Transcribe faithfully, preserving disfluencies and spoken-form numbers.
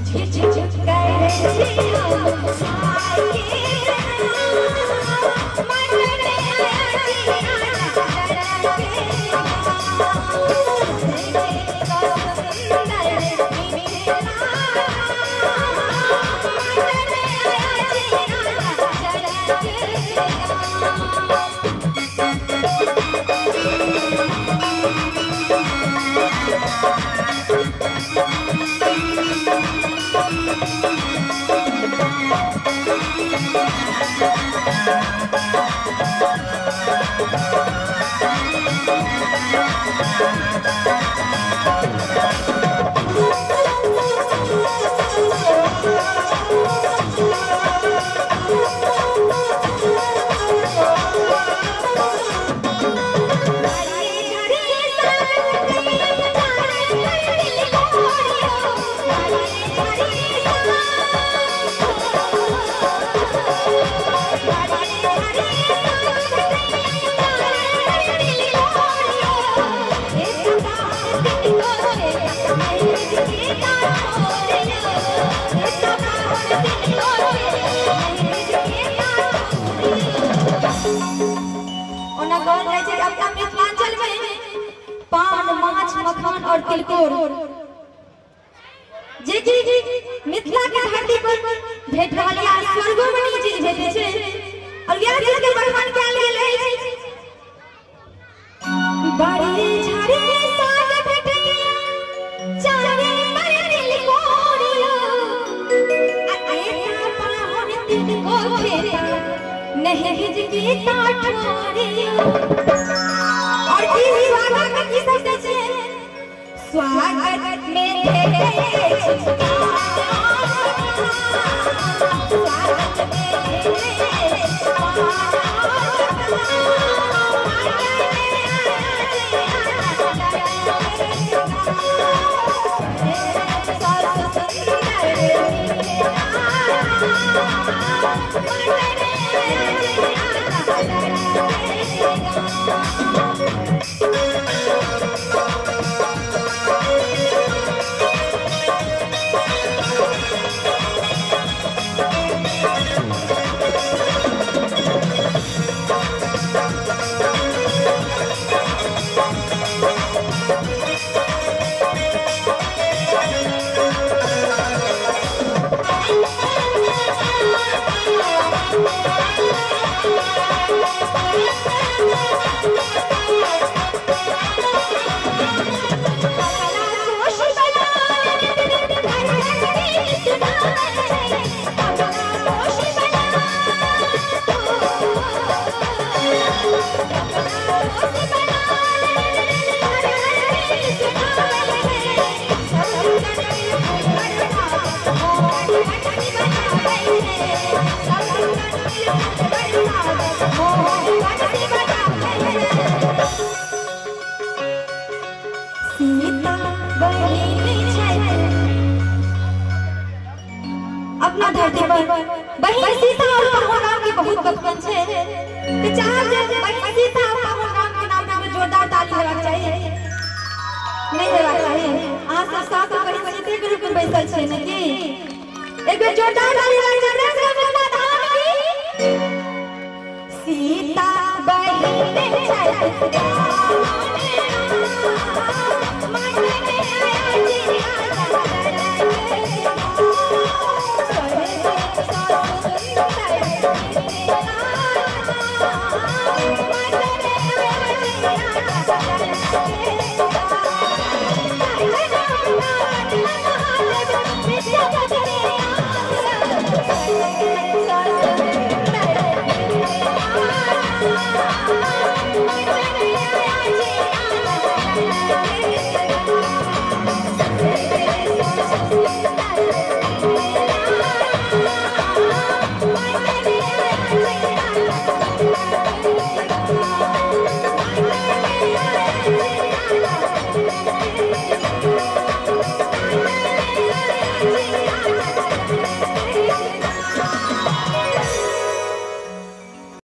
छुप छुप कर मिथिलांचल में पान माछ मखान और तिलकोर जी जी जी मिथिला के धरती पर भेट वाली आ स्वर्गो में ई चीज भेटे छे और यह चीज के भगवान के लेल रहे छे बड़ी झाड़ी साग भेटे चारे पर तिलकोरिया आ एता पाहुन तिलको फेरा नहीं हिज की ताठोरिया और की स्वागत में की सकते छे स्वागत में अपना धरती पर बहन सीता और पवन राम की बहुत बचपन छे ते चार जे बहन सीता और पवन राम के नाम में जोरदार ताली होना चाहिए नहीं होना चाहिए आ सब साथ बहन सीता के रूप में बैठल छे न की एक बार जोरदार ताली लगा दे अपना धाम की सीता बहन छे